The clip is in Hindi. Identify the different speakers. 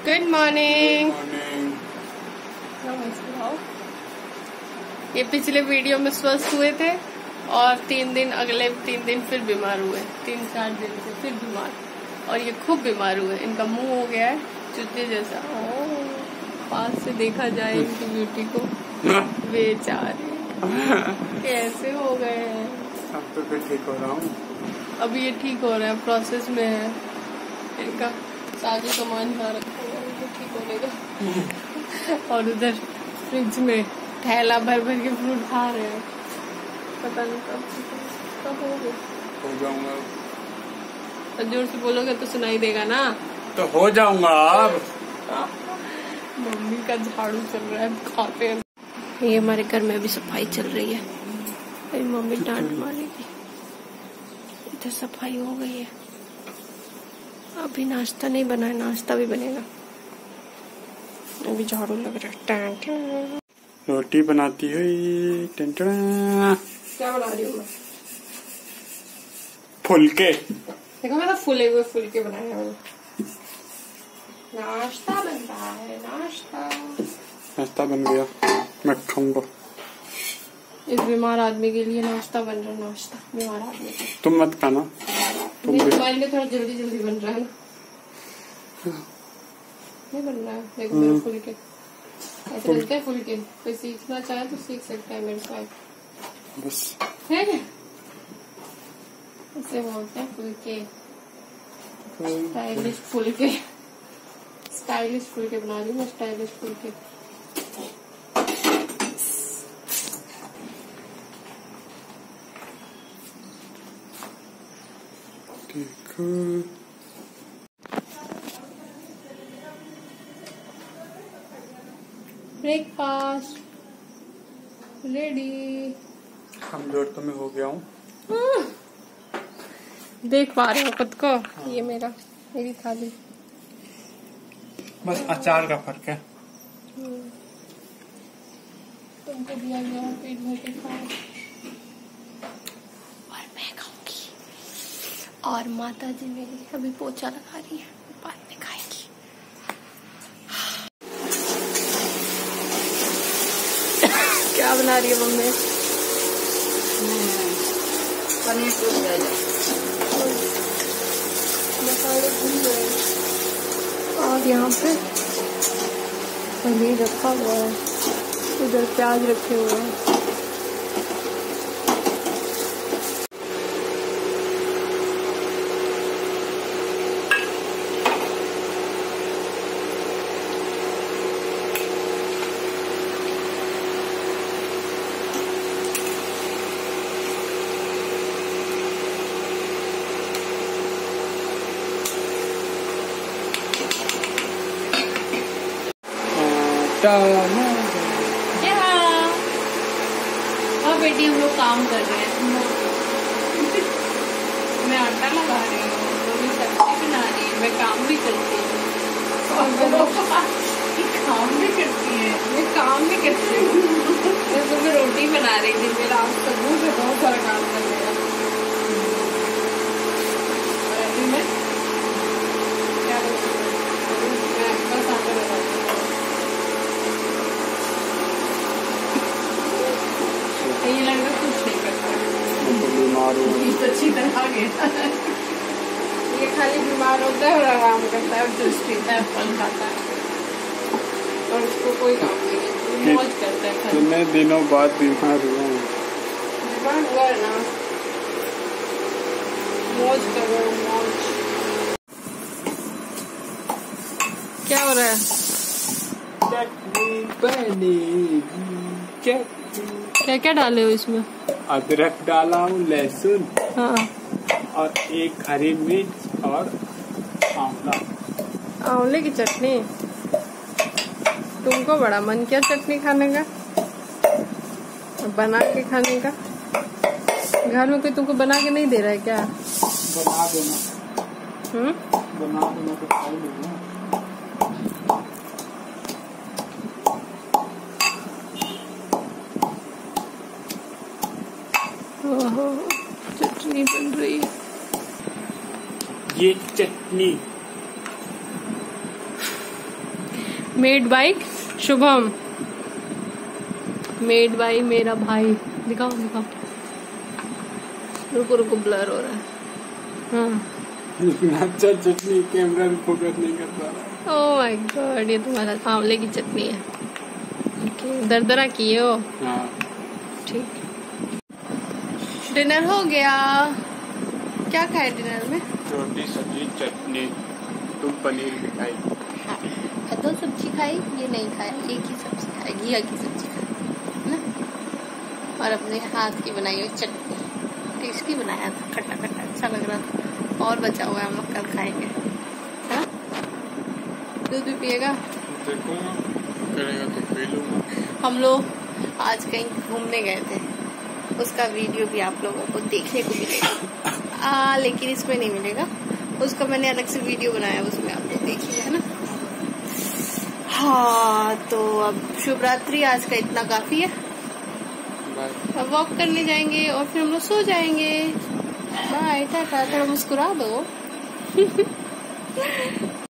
Speaker 1: Good morning. ये पिछले वीडियो में स्वस्थ हुए थे और अगले 3 दिन फिर बीमार हुए। 3-4 दिन से फिर बीमार, और ये खूब बीमार हुए। इनका मुंह हो गया है चूते जैसा। पास से देखा जाए इनकी ब्यूटी को, बेचारे कैसे हो गए हैं।
Speaker 2: अब तो फिर ठीक हो रहा हूँ।
Speaker 1: अभी ये ठीक हो रहा है, प्रोसेस में है। इनका साजो सामान यहाँ रखा हुआ है, इनको ठीक होने का। और उधर फ्रिज में थैला भर भर के फ्रूट खा रहे हैं। पता नहीं कब हो
Speaker 2: जाऊंगा।
Speaker 1: तो जोर से बोलोगे तो सुनाई देगा ना।
Speaker 2: तो हो जाऊंगा अब।
Speaker 1: मम्मी का झाड़ू चल रहा है, खाते हैं। ये हमारे घर में अभी सफाई चल रही है। मेरी मम्मी डांट मारेगी। इधर सफाई हो गई है। अभी नाश्ता नहीं बना है, नाश्ता भी बनेगा। अभी झाड़ू लग रहा है।
Speaker 2: रोटी बनाती है।
Speaker 1: क्या बना रही हूँ मैं?
Speaker 2: फुलके।
Speaker 1: देखो मैं तो फूले हुए फुलके बनाए हैं। नाश्ता बन रहा है।
Speaker 2: नाश्ता बन गया, मैं खाऊंगा।
Speaker 1: इस बीमार आदमी के लिए नाश्ता बन रहा है। नाश्ता बीमार आदमी के।
Speaker 2: तुम मत खाना।
Speaker 1: तुम्हारे लिए थोड़ा जल्दी बन रहा है ना। नहीं बन रहा है। देखो मेरे फुलके ऐसे बनते हैं। फुलके कोई सीखना चाहे तो सीख सकता है मेरे साथ।
Speaker 2: बस
Speaker 1: है क्या? इसे बोलते हैं फुलके। स्टाइलिश फुलके बना रही हूँ मैं। स्टाइलिश फुलके। Breakfast ready.
Speaker 2: कमजोर तो मैं हो गया हूँ।
Speaker 1: देख पा रहे हो खुद को। ये मेरी थाली।
Speaker 2: बस अचार का फर्क है।
Speaker 1: तुमको दिया गया पेट भर के खाओ। और मैं खाऊंगी। और माता जी मेरी अभी पोछा लगा रही है, बाद में खाएगी। क्या बना रही है मम्मी?
Speaker 3: पनीर टूट जाएगा।
Speaker 1: मसाले भून गए और यहाँ पे पनीर रखा हुआ है। उधर प्याज रखे हुए हैं। क्या? हाँ बेटी, हम लोग काम कर रहे हैं। मैं आटा लगा रही हूँ, मम्मी सब्जी बना रही है, मैं काम भी करती हूँ। काम भी करती है। मैं काम भी करती हूँ। मैं सुबह रोटी बना रही थी। मेरा आज सबूत से बहुत सारा काम कर लिया। और अभी मैं क्या मैं बस आटा लगाती हूँ। ये लड़का कुछ नहीं करता है।
Speaker 2: बीमार हो
Speaker 1: अच्छी तरह आ गया। ये खाली बीमार होता है और आराम करता है और जूस पीता है, फल खाता है, और उसको कोई काम नहीं है। मौज करता है।
Speaker 2: कितने दिनों बाद बीमार हुआ हूँ।
Speaker 1: बीमार हुआ है ना, मौज करो मौज। क्या हो रहा है?
Speaker 2: चटनी बनेगी।
Speaker 1: क्या क्या डाले हो इसमें?
Speaker 2: अदरक डाला हूँ, लहसुन,
Speaker 1: हाँ,
Speaker 2: और एक हरी मिर्च और आंवला।
Speaker 1: आंवले की चटनी। तुमको बड़ा मन किया चटनी खाने का, बना के खाने का। घर में कोई तुमको बना के नहीं दे रहा है क्या?
Speaker 2: बना देना। बना देना तो खा लेना।
Speaker 1: चटनी बन रही है।
Speaker 2: ये चटनी
Speaker 1: made by Shubham, made by मेरा भाई। दिखाओ दिखाओ, रुको रुको ब्लर हो रहा है। हाँ
Speaker 2: इतना अच्छा चटनी कैमरा भी फोकस नहीं कर पा रहा।
Speaker 1: ओह माय गॉड, ये तुम्हारा आंवले की चटनी है। ओके, दरदरा किए हो।
Speaker 2: हाँ
Speaker 1: ठीक, डिनर हो गया। क्या खाए डिनर में?
Speaker 2: रोटी सब्जी चटनी, तुम पनीर भी खाई।
Speaker 1: हाँ, 2 सब्जी खाई, ये नहीं खाया, एक ही सब्जी खाई, घिया की सब्जी खाई ना, और अपने हाथ की बनाई हुई चटनी। टेस्टी बनाया था, खट्टा खट्टा अच्छा लग रहा था, और बचा हुआ है, हम लोग कल खाएंगे। हाँ, दूध भी पिएगा?
Speaker 2: देखूंगा, करेगा तो पी लूंगा।
Speaker 1: हम लोग आज कहीं घूमने गए थे, उसका वीडियो भी आप लोगों को देखने को मिलेगा, लेकिन इसमें नहीं मिलेगा। उसका मैंने अलग से वीडियो बनाया, उसमें आप लोग देखिए, है ना। हाँ, तो अब शुभ रात्रि, आज का इतना काफी है। अब वॉक करने जाएंगे और फिर हम लोग सो जाएंगे। Bye, tata. थोड़ा मुस्कुरा दो।